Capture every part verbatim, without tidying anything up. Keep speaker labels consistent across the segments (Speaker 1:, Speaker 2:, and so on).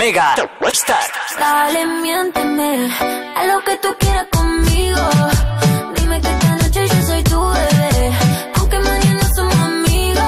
Speaker 1: Mega Star.
Speaker 2: Dale, miénteme, haz lo que tú quieras conmigo. Dime que esta noche yo soy tu bebé, aunque mañana somos amigos,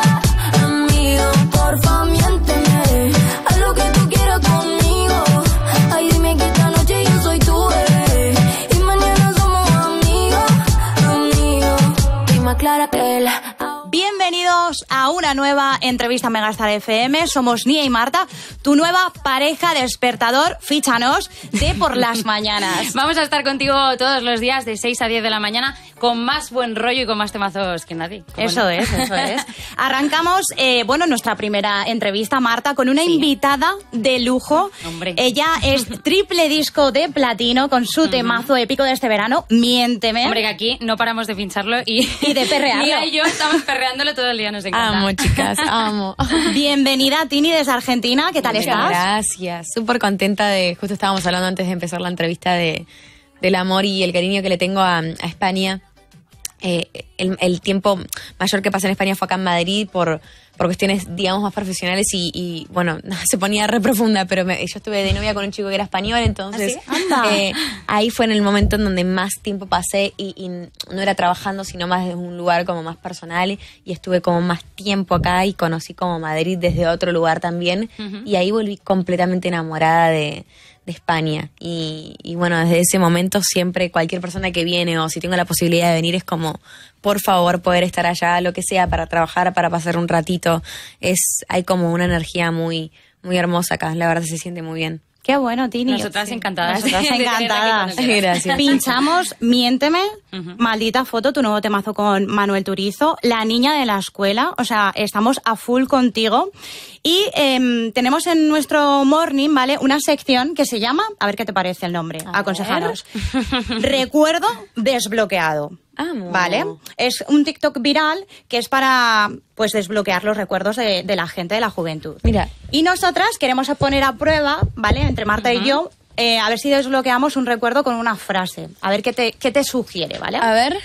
Speaker 2: amigos. Porfa, miénteme, haz lo que tú quieras conmigo. Ay, dime que esta noche yo soy tu bebé, y mañana somos amigos, amigos. Y más clara que la...
Speaker 3: Bienvenidos a una nueva entrevista Megastar F M. Somos Nia y Marta, tu nueva pareja despertador. Fíchanos de por las mañanas.
Speaker 4: Vamos a estar contigo todos los días de seis a diez de la mañana con más buen rollo y con más temazos que nadie.
Speaker 3: Eso
Speaker 4: no?
Speaker 3: es, eso es. Arrancamos, eh, bueno, nuestra primera entrevista, Marta, con una sí. invitada de lujo.
Speaker 4: Hombre.
Speaker 3: Ella es triple disco de platino con su temazo uh-huh. épico de este verano, Miénteme.
Speaker 4: Hombre, que aquí no paramos de pincharlo y,
Speaker 3: y de perrearlo.
Speaker 4: Nia y yo estamos perreándolo todo el día, nos encanta.
Speaker 5: Amo, chicas, amo.
Speaker 3: Bienvenida, Tini, desde Argentina. ¿Qué tal
Speaker 5: Muchas
Speaker 3: estás?
Speaker 5: Gracias. Súper contenta de... Justo estábamos hablando antes de empezar la entrevista de, del amor y el cariño que le tengo a, a España. Eh, el, el tiempo mayor que pasé en España fue acá en Madrid por, por cuestiones, digamos, más profesionales y, y bueno, se ponía re profunda, pero me, yo estuve de novia con un chico que era español, entonces
Speaker 3: ¿Ah, sí?
Speaker 5: eh, ahí fue en el momento en donde más tiempo pasé y, y no era trabajando, sino más desde un lugar como más personal y estuve como más tiempo acá y conocí como Madrid desde otro lugar también uh-huh. y ahí volví completamente enamorada de... de España y, y bueno, desde ese momento siempre cualquier persona que viene o si tengo la posibilidad de venir es como, por favor, poder estar allá, lo que sea, para trabajar, para pasar un ratito, es hay como una energía muy, muy hermosa acá, la verdad se siente muy bien.
Speaker 3: Qué bueno, Tini.
Speaker 4: Nosotras sí. encantadas.
Speaker 3: Nosotras encantadas.
Speaker 5: Gracias.
Speaker 3: Pinchamos Miénteme, uh-huh. Maldita Foto, tu nuevo temazo con Manuel Turizo, La Niña de la Escuela. O sea, estamos a full contigo. Y eh, tenemos en nuestro morning, ¿vale? Una sección que se llama, a ver qué te parece el nombre, a aconsejaros. Recuerdo desbloqueado.
Speaker 5: Amo.
Speaker 3: Vale, es un TikTok viral que es para pues desbloquear los recuerdos de, de la gente de la juventud.
Speaker 5: Mira.
Speaker 3: Y nosotras queremos poner a prueba, ¿vale? Entre Marta uh-huh. y yo, eh, a ver si desbloqueamos un recuerdo con una frase. A ver qué te, qué te sugiere, ¿vale?
Speaker 5: A ver.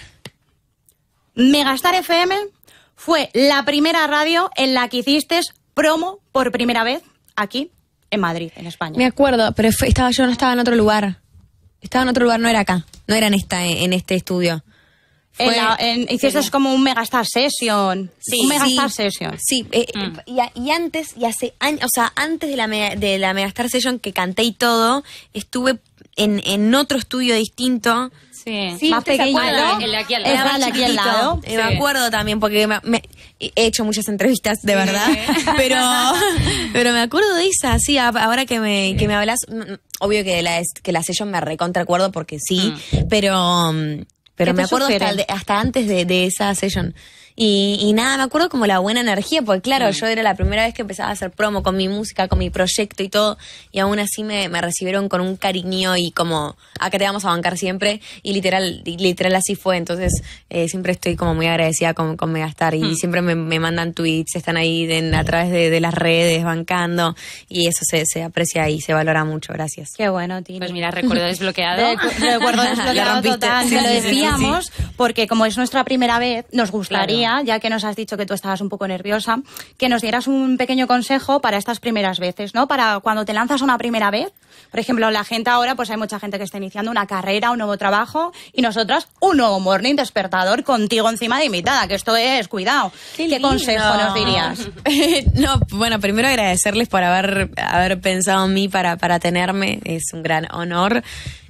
Speaker 3: Megastar F M fue la primera radio en la que hiciste promo por primera vez aquí en Madrid, en España.
Speaker 5: Me acuerdo, pero fue, estaba yo no estaba en otro lugar. Estaba en otro lugar, no era acá. No era en esta en este estudio.
Speaker 3: Fue, en la, en, hiciste sí. como un Megastar Session.
Speaker 5: Sí,
Speaker 3: un Megastar
Speaker 5: sí,
Speaker 3: Session.
Speaker 5: Sí, eh,
Speaker 4: mm.
Speaker 5: y, y antes, y hace años, o sea, antes de la, de la Megastar Session que canté y todo, estuve en, en otro estudio distinto.
Speaker 4: Sí,
Speaker 3: sí más pequeño.
Speaker 4: El de aquí al lado.
Speaker 3: Era de aquí al lado.
Speaker 5: Sí. Me acuerdo también porque me, me, he hecho muchas entrevistas, de verdad. Sí. Pero, pero me acuerdo de esa, sí, ahora que me, sí. que me hablas. Obvio que la, que la Session me recontra acuerdo porque sí, mm. pero... Pero me acuerdo hasta, de, hasta antes de, de esa session. Y, y nada, me acuerdo como la buena energía, porque claro, mm. yo era la primera vez que empezaba a hacer promo con mi música, con mi proyecto y todo, y aún así me, me recibieron con un cariño y como, acá te vamos a bancar siempre, y literal, literal así fue, entonces eh, siempre estoy como muy agradecida con, con Megastar, y mm. siempre me, me mandan tweets, están ahí de, a través de, de las redes, bancando, y eso se, se aprecia y se valora mucho, gracias.
Speaker 3: Qué bueno, Tini.
Speaker 4: Pues mira, recuerdo desbloqueado.
Speaker 3: De, recuerdo desbloqueado total,
Speaker 5: sí,
Speaker 3: te lo
Speaker 5: sí,
Speaker 3: decíamos,
Speaker 5: sí, sí.
Speaker 3: porque como es nuestra primera vez, nos gustaría, claro. ya que nos has dicho que tú estabas un poco nerviosa, que nos dieras un pequeño consejo para estas primeras veces, ¿no? Para cuando te lanzas una primera vez. Por ejemplo, la gente ahora, pues hay mucha gente que está iniciando una carrera, un nuevo trabajo, y nosotras un nuevo morning despertador contigo encima de invitada, que esto es, cuidado. ¿Qué, ¿Qué consejo nos dirías?
Speaker 5: No, bueno, primero agradecerles por haber, haber pensado en mí para, para tenerme, es un gran honor.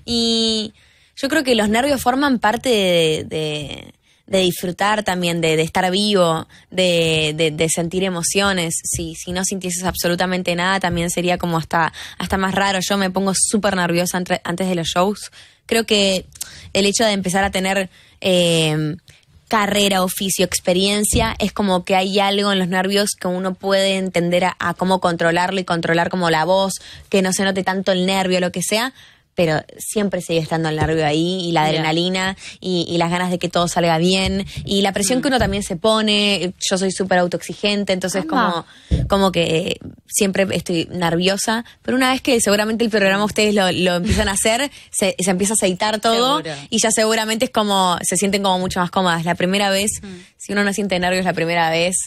Speaker 5: Y yo creo que los nervios forman parte de... de de disfrutar también, de, de estar vivo, de, de, de sentir emociones. Si, si no sintieses absolutamente nada, también sería como hasta, hasta más raro. Yo me pongo súper nerviosa entre, antes de los shows. Creo que el hecho de empezar a tener eh, carrera, oficio, experiencia, es como que hay algo en los nervios que uno puede entender a, a cómo controlarlo y controlar como la voz, que no se note tanto el nervio, lo que sea. Pero siempre sigue estando el nervio ahí y la adrenalina yeah. y, y las ganas de que todo salga bien y la presión mm. que uno también se pone. Yo soy súper autoexigente, entonces como, como que siempre estoy nerviosa, pero una vez que seguramente el programa ustedes lo, lo empiezan a hacer, se, se empieza a aceitar todo. Seguro. Y ya seguramente es como, se sienten como mucho más cómodas. La primera vez, mm. si uno no siente nervios la primera vez,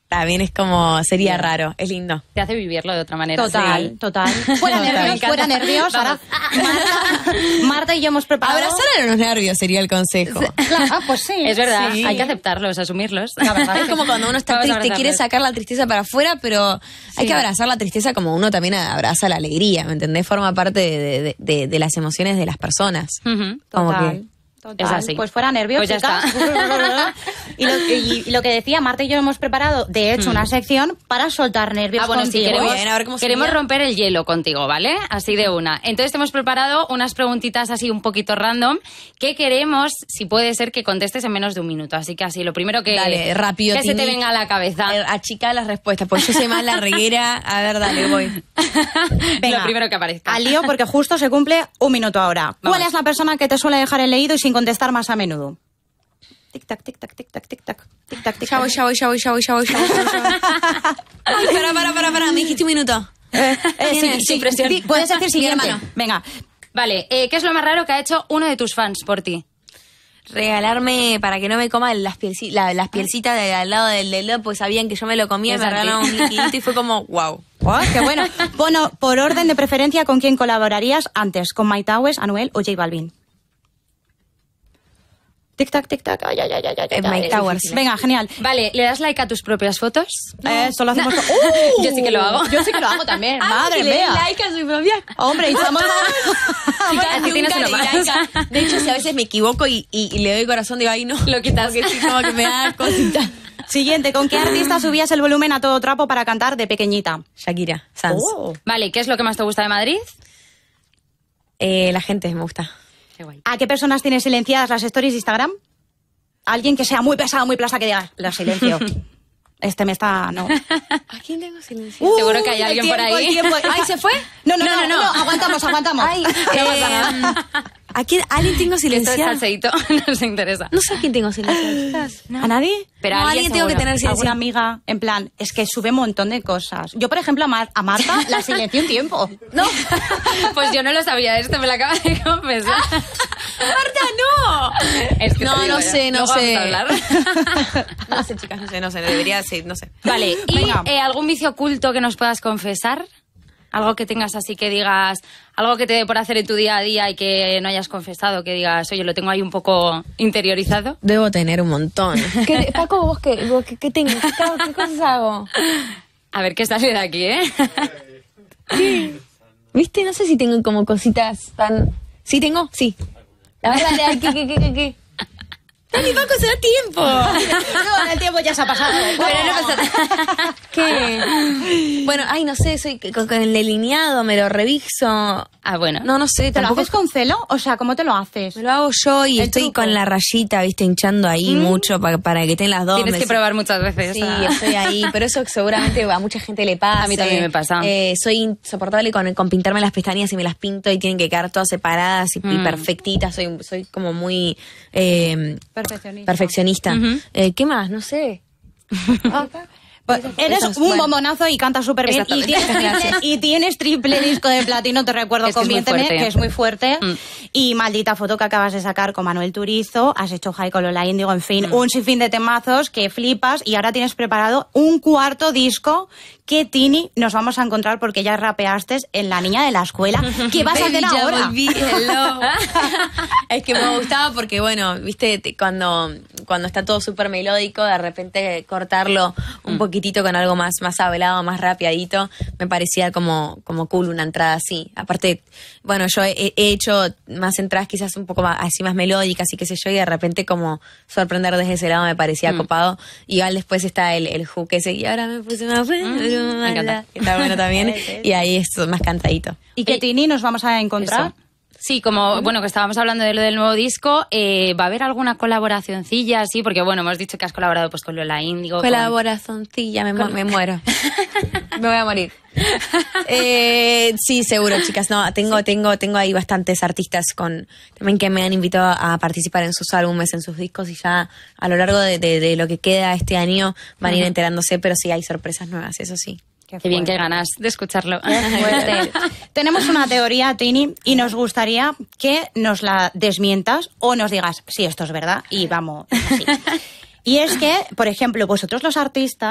Speaker 5: también es como, sería raro, es lindo.
Speaker 4: Te hace vivirlo de otra manera.
Speaker 3: Total,
Speaker 4: sí.
Speaker 3: total. Fuera
Speaker 5: Total.
Speaker 3: nervios,
Speaker 4: Me
Speaker 3: fuera
Speaker 4: encanta.
Speaker 3: nervios. Ahora, Marta, Marta y yo hemos preparado...
Speaker 5: Abrazar a los nervios sería el consejo.
Speaker 3: Claro, pues sí.
Speaker 4: Es verdad,
Speaker 3: Sí.
Speaker 4: hay que aceptarlos, asumirlos.
Speaker 3: La verdad
Speaker 5: Es como cuando uno está
Speaker 4: Vamos a
Speaker 5: triste, quiere
Speaker 4: abrazarlos.
Speaker 5: sacar la tristeza para afuera, pero hay
Speaker 3: Sí.
Speaker 5: que abrazar la tristeza como uno también abraza la alegría, ¿me entendés? Forma parte de, de- de- de las emociones de las personas.
Speaker 4: Ujú.
Speaker 5: Como
Speaker 3: Total.
Speaker 5: que-
Speaker 3: Total.
Speaker 4: Es así.
Speaker 3: Pues fuera nervios,
Speaker 4: Pues ya
Speaker 3: chicas.
Speaker 4: está.
Speaker 3: y, lo, y- y lo que decía, Marta y yo hemos preparado, de hecho, una sección para soltar nervios
Speaker 4: Ah, bueno, sí,
Speaker 3: contigo.
Speaker 4: queremos,
Speaker 5: Bien, a ver cómo
Speaker 4: queremos
Speaker 5: sería.
Speaker 4: romper el hielo contigo, ¿vale? Así de una. Entonces te hemos preparado unas preguntitas así un poquito random que queremos, si puede ser, que contestes en menos de un minuto. Así que así, lo primero que,
Speaker 5: Dale, rápido,
Speaker 4: que se te
Speaker 5: Tini.
Speaker 4: venga a la cabeza.
Speaker 5: Eh, Achica las respuestas, pues yo soy más la reguera. A ver, dale, voy.
Speaker 3: Venga,
Speaker 4: Lo primero que aparezca.
Speaker 3: Al lío, porque justo se cumple un minuto ahora. ¿Cuál
Speaker 4: Vamos.
Speaker 3: es la persona que te suele dejar el leído y sin contestar más a menudo? Tic-tac, tic-tac, tic-tac, tic-tac. Tic-tac, tic-tac.
Speaker 5: Ya voy, ya voy, ya voy, ya voy, ya voy, ya voy, ya voy. Ay, para, para, para, para, me dijiste un minuto.
Speaker 3: Eh, eh,
Speaker 5: ¿Quién
Speaker 3: sí,
Speaker 5: es?
Speaker 3: sí,
Speaker 4: Sin presión.
Speaker 3: sí, puedes decir
Speaker 5: Mi
Speaker 3: siguiente.
Speaker 5: hermano.
Speaker 3: Venga.
Speaker 4: Vale, eh, ¿qué es lo más raro que ha hecho uno de tus fans por ti?
Speaker 5: Regalarme para que no me coma las, pielci- la- las pielcitas de al lado del dedo, pues sabían que yo me lo comía,
Speaker 4: Es
Speaker 5: me
Speaker 4: así.
Speaker 5: regalaron un liquidito y fue como, wow.
Speaker 3: Oh, qué bueno. Bueno, por orden de preferencia, ¿con quién colaborarías antes? ¿Con Mike Towers, Anuel o J Balvin? Tic-tac, tic-tac. Ay, ay, ay, ay, ay,
Speaker 5: Eh,
Speaker 3: ay,
Speaker 5: Mike
Speaker 3: ay.
Speaker 5: Towers.
Speaker 3: Venga, genial.
Speaker 4: Vale, ¿le das like a tus propias fotos?
Speaker 3: Eh, solo hacemos... ¡Uh!
Speaker 4: Yo sí que lo hago.
Speaker 3: Yo sí que lo hago también. Madre
Speaker 5: que le
Speaker 3: mía.
Speaker 5: den like a su propia.
Speaker 3: Hombre, y estamos...
Speaker 5: Chicas,
Speaker 4: así tienes
Speaker 5: nunca
Speaker 4: uno
Speaker 5: le
Speaker 4: más.
Speaker 5: like a- De hecho, si a veces me equivoco y, y- y le doy corazón, digo, ay, no.
Speaker 4: Lo quitas.
Speaker 5: Como que sí, como que me da cosita.
Speaker 3: Siguiente, ¿con qué artista subías el volumen a todo trapo para cantar de pequeñita?
Speaker 5: Shakira, Sanz.
Speaker 3: Oh.
Speaker 4: Vale, ¿qué es lo que más te gusta de Madrid?
Speaker 5: Eh, la gente me gusta.
Speaker 4: Qué guay.
Speaker 3: ¿A qué personas tienes silenciadas las stories de Instagram? Alguien que sea muy pesado, muy plaza, que diga, la silencio. Este me está... No.
Speaker 5: ¿A quién tengo silencio?
Speaker 4: Seguro que hay
Speaker 3: el
Speaker 4: alguien por
Speaker 3: tiempo,
Speaker 4: ahí.
Speaker 3: el tiempo.
Speaker 5: Ay, ¿se fue?
Speaker 3: No, no,
Speaker 4: No,
Speaker 3: no,
Speaker 4: no,
Speaker 3: no,
Speaker 4: no.
Speaker 3: aguantamos, aguantamos.
Speaker 5: Ay, eh, ¿a quién? ¿A alguien tengo
Speaker 4: Que esto es
Speaker 5: silenciado?
Speaker 4: salseíto, nos interesa.
Speaker 5: No sé a quién tengo silenciado.
Speaker 3: ¿A nadie?
Speaker 4: Pero
Speaker 5: No,
Speaker 4: alguien
Speaker 5: alguien tengo que
Speaker 4: seguro.
Speaker 5: tener silencio.
Speaker 3: ¿Alguna amiga? En plan, es que sube un montón de cosas. Yo, por ejemplo, a, Mar- a Marta la silencié un tiempo.
Speaker 5: No.
Speaker 4: Pues yo no lo sabía, esto me lo acaba de confesar.
Speaker 5: Marta, no.
Speaker 4: Es que
Speaker 5: No,
Speaker 4: te digo
Speaker 5: no
Speaker 4: ya,
Speaker 5: sé, no
Speaker 4: vamos
Speaker 5: sé.
Speaker 4: a hablar.
Speaker 5: No sé, chicas, no sé, no sé. Debería ser, no sé.
Speaker 4: Vale, ¿y
Speaker 3: Venga.
Speaker 4: eh, algún vicio oculto que nos puedas confesar? Algo que tengas así que digas, algo que te dé por hacer en tu día a día y que no hayas confesado, que digas, oye, lo tengo ahí un poco interiorizado.
Speaker 5: Debo tener un montón. ¿Qué, Paco, vos qué, vos qué, qué tengo? ¿Qué, hago? ¿Qué cosas hago?
Speaker 4: A ver qué sale de aquí, ¿eh?
Speaker 5: ¿Viste? No sé si tengo como cositas tan... ¿Sí tengo? Sí. La verdad, ¿qué, qué, qué, qué, qué? Dani, Paco, se da tiempo.
Speaker 3: No, el tiempo ya se ha pasado.
Speaker 4: Pero no pasa nada.
Speaker 5: ¿Qué? Bueno, ay, no sé, soy con, con el delineado, me lo reviso.
Speaker 4: Ah, bueno.
Speaker 5: No, no sé,
Speaker 3: ¿Te lo
Speaker 5: tampoco...
Speaker 3: haces con celo? O sea, ¿cómo te lo haces?
Speaker 5: Me lo hago yo y
Speaker 3: El
Speaker 5: estoy
Speaker 3: truco.
Speaker 5: con la rayita, viste, hinchando ahí mucho para, para que estén las dos.
Speaker 4: Tienes
Speaker 5: Me
Speaker 4: que
Speaker 5: si-
Speaker 4: probar muchas veces.
Speaker 5: Sí,
Speaker 4: ah.
Speaker 5: estoy ahí, pero eso seguramente a mucha gente le pasa.
Speaker 4: A mí también me pasa.
Speaker 5: Eh, soy insoportable con, con pintarme las pestañas y me las pinto y tienen que quedar todas separadas y, y
Speaker 4: Mm.
Speaker 5: perfectitas. Soy, soy como muy eh,
Speaker 3: Perfeccionista.
Speaker 5: perfeccionista.
Speaker 4: Ujú.
Speaker 5: Eh, ¿Qué más? No sé.
Speaker 3: Pues eres
Speaker 5: Esas,
Speaker 3: un
Speaker 5: bueno.
Speaker 3: bombonazo y cantas súper bien. Y
Speaker 4: Exactamente.
Speaker 3: tienes,
Speaker 5: Gracias.
Speaker 3: y tienes triple disco de platino, te recuerdo,
Speaker 4: Es que es muy
Speaker 3: conviérteme,
Speaker 4: fuerte.
Speaker 3: que es muy fuerte.
Speaker 4: Mm.
Speaker 3: Y maldita foto que acabas de sacar con Manuel Turizo. Has hecho High con Lola Índigo, en fin,
Speaker 4: Mm.
Speaker 3: un sinfín de temazos que flipas. Y ahora tienes preparado un cuarto disco que, Tini, nos vamos a encontrar porque ya rapeaste en La Niña de la Escuela. ¿Qué vas a hacer
Speaker 5: Baby, ya
Speaker 3: ahora?
Speaker 5: volví, hello. Es que me gustaba porque, bueno, viste, te- cuando, cuando está todo súper melódico, de repente cortarlo un poquitito con algo más, más hablado, más rapiadito, me parecía como, como cool una entrada así. Aparte, bueno, yo he, he hecho más entradas quizás un poco más, así más melódicas y qué sé yo, y de repente como sorprender desde ese lado me parecía copado. Y igual después está el, el hook ese, y ahora me puse más
Speaker 4: me encanta.
Speaker 5: que está bueno también, y ahí es más cantadito.
Speaker 3: ¿Y qué, Tini, nos vamos a encontrar?
Speaker 4: Eso. Sí, como, bueno, que estábamos hablando de lo del nuevo disco, eh, ¿va a haber alguna colaboracioncilla así? Porque, bueno, hemos dicho que has colaborado pues con Lola Índigo. con-
Speaker 5: Colaborazoncilla, me, mu- me muero. Me voy a morir. Eh, sí, seguro, chicas. No, tengo, tengo, tengo ahí bastantes artistas con también que me han invitado a participar en sus álbumes, en sus discos, y ya a lo largo de, de- de lo que queda este año van a ir enterándose, pero sí hay sorpresas nuevas, eso sí.
Speaker 4: Qué bien, qué ganas de escucharlo.
Speaker 3: Fuerte. Tenemos una teoría, Tini, y nos gustaría que nos la desmientas o nos digas si esto es verdad y vamos, es así. Y es que, por ejemplo, vosotros los artistas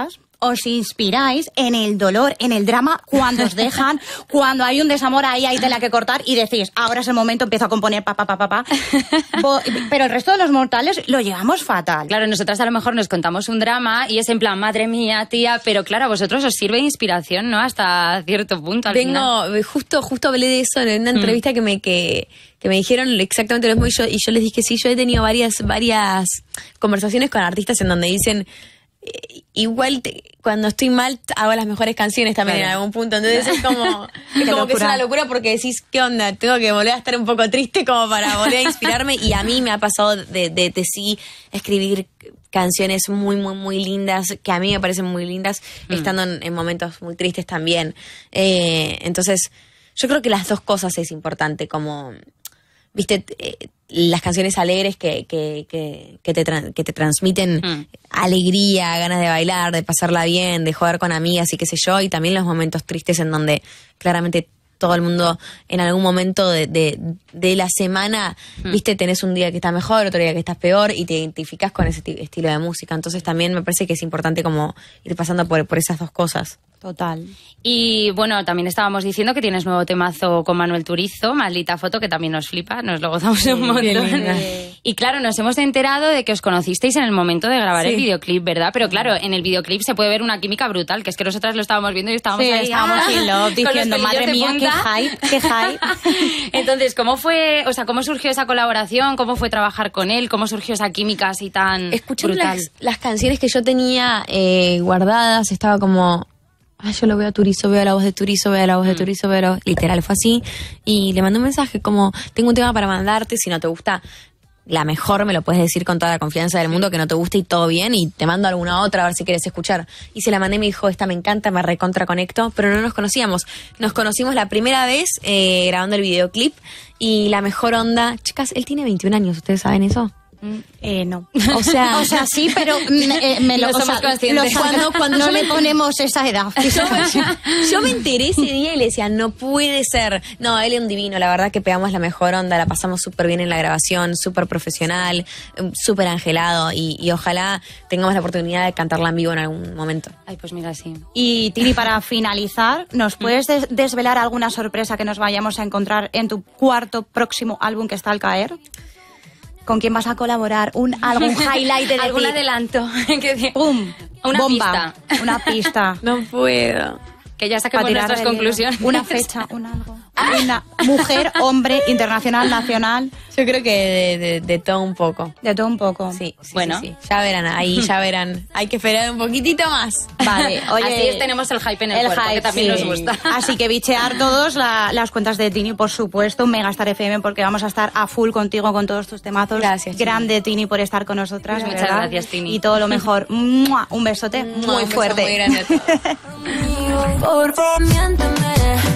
Speaker 3: os inspiráis en el dolor, en el drama, cuando os dejan, cuando hay un desamor, ahí hay tela que cortar y decís, ahora es el momento, empiezo a componer pa, pa, pa, pa, pa. Pero el resto de los mortales lo llevamos fatal.
Speaker 4: Claro, nosotras a lo mejor nos contamos un drama y es en plan, madre mía, tía, pero claro, a vosotros os sirve de inspiración, ¿no? Hasta cierto punto, al
Speaker 5: Tengo,
Speaker 4: final.
Speaker 5: justo, justo hablé de eso en una entrevista mm. que me, que, que me dijeron exactamente lo mismo y yo, y yo les dije, sí, yo he tenido varias, varias conversaciones con artistas en donde dicen, eh, igual te, cuando estoy mal hago las mejores canciones también claro. en algún punto, entonces es como, es como que es una locura porque decís, ¿qué onda? Tengo que volver a estar un poco triste como para volver a inspirarme y a mí me ha pasado de, de, de sí escribir canciones muy, muy, muy lindas, que a mí me parecen muy lindas, mm. estando en, en momentos muy tristes también. Eh, entonces, yo creo que las dos cosas es importante, como, viste, eh, las canciones alegres que, que, que, que, te, tra- que te transmiten mm. alegría, ganas de bailar, de pasarla bien, de jugar con amigas y qué sé yo, y también los momentos tristes en donde claramente todo el mundo en algún momento de, de, de la semana, mm. viste, tenés un día que estás mejor, otro día que estás peor y te identificás con ese t- estilo de música. Entonces también me parece que es importante como ir pasando por, por esas dos cosas.
Speaker 3: Total.
Speaker 4: Y bueno, también estábamos diciendo que tienes nuevo temazo con Manuel Turizo, Maldita Foto, que también nos flipa, nos lo gozamos sí, un montón. Y claro, nos hemos enterado de que os conocisteis en el momento de grabar sí. el videoclip, ¿verdad? Pero claro, en el videoclip se puede ver una química brutal, que es que nosotras lo estábamos viendo y estábamos
Speaker 3: sí,
Speaker 4: ahí.
Speaker 3: estábamos ¡ah! in love, diciendo, madre mía, qué hype, qué hype.
Speaker 4: Entonces, ¿cómo fue, o sea, cómo surgió esa colaboración? ¿Cómo fue trabajar con él? ¿Cómo surgió esa química así tan
Speaker 5: Escuché
Speaker 4: brutal?
Speaker 5: Las, las canciones que yo tenía eh, guardadas, estaba como... Ah, yo lo veo a Turizo, veo la voz de Turizo, veo la voz de Turizo, veo la voz... Literal, fue así. Y le mandé un mensaje como, tengo un tema para mandarte, si no te gusta, la mejor me lo puedes decir con toda la confianza del mundo, que no te guste y todo bien, y te mando alguna otra a ver si quieres escuchar. Y se la mandé y me dijo, esta me encanta, me recontra conecto, pero no nos conocíamos. Nos conocimos la primera vez eh, grabando el videoclip y la mejor onda... Chicas, él tiene veintiún años, ¿ustedes saben eso?
Speaker 3: Eh, no.
Speaker 5: O sea,
Speaker 3: o sea, sí, pero me, me lo,
Speaker 4: no somos
Speaker 3: o sea,
Speaker 4: conscientes.
Speaker 3: Lo, cuando cuando no le ponemos esa edad.
Speaker 5: Yo, yo me enteré ese día y le decía, no puede ser. No, él es un divino, la verdad que pegamos la mejor onda, la pasamos súper bien en la grabación, súper profesional, súper angelado y, y ojalá tengamos la oportunidad de cantarla en vivo en algún momento.
Speaker 4: Ay, pues mira, sí.
Speaker 3: Y Tini, para finalizar, ¿nos puedes des- desvelar alguna sorpresa que nos vayamos a encontrar en tu cuarto próximo álbum que está al caer? ¿Con quién vas a colaborar? Un, ¿Algún highlight de
Speaker 4: algún
Speaker 3: decir,
Speaker 4: adelanto?
Speaker 3: ¡pum!
Speaker 4: Una
Speaker 3: bomba,
Speaker 4: pista.
Speaker 3: Una pista.
Speaker 5: No puedo.
Speaker 4: Que ya saquemos nuestras conclusiones.
Speaker 3: Una fecha, un algo. Una mujer, hombre, internacional, nacional.
Speaker 5: Yo creo que de, de, de todo un poco.
Speaker 3: De todo un poco.
Speaker 5: Sí, sí,
Speaker 4: bueno.
Speaker 5: sí, sí. Ya verán, ahí ya verán. Hay que esperar un poquitito más.
Speaker 3: Vale, oye.
Speaker 4: Así es, tenemos el hype en el,
Speaker 3: el
Speaker 4: cuerpo,
Speaker 3: hype,
Speaker 4: que también
Speaker 3: sí.
Speaker 4: nos gusta.
Speaker 3: Así que bichear todos la, las cuentas de Tini, por supuesto, Megastar F M, porque vamos a estar a full contigo con todos tus temazos.
Speaker 5: Gracias.
Speaker 3: Grande, Tini, por estar con nosotras.
Speaker 4: Muchas
Speaker 3: ¿verdad?
Speaker 4: gracias, Tini.
Speaker 3: Y todo lo mejor. ¡Mua! Un besote muy
Speaker 5: Un beso
Speaker 3: fuerte.
Speaker 5: muy grande a todos.
Speaker 2: Por favor, miénteme.